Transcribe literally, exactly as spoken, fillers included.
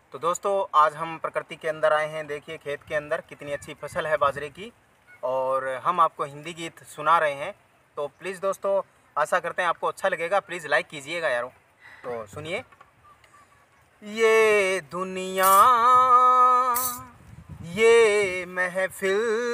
तो दोस्तों आज हम प्रकृति के अंदर आए हैं। देखिए खेत के अंदर कितनी अच्छी फसल है बाजरे की, और हम आपको हिंदी गीत सुना रहे हैं। तो प्लीज़ दोस्तों, आशा करते हैं आपको अच्छा लगेगा। प्लीज़ लाइक कीजिएगा यारों। तो सुनिए। ये दुनिया ये महफिल